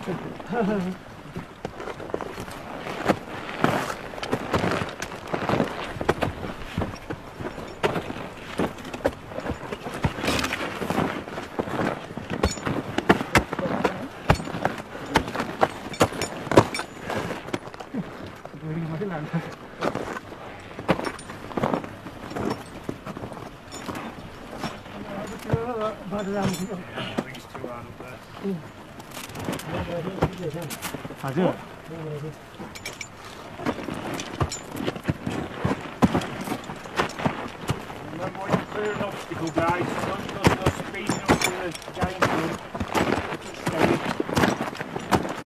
맞아. Remember when you clear an obstacle, guys.